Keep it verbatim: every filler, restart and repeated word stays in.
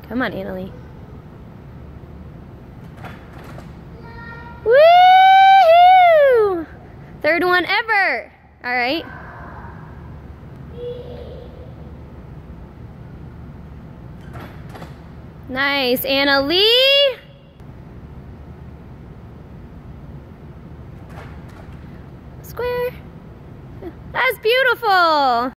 Come on, Annalie. Woohoo! Third one ever. All right. Nice, Annalie. Square. That's beautiful.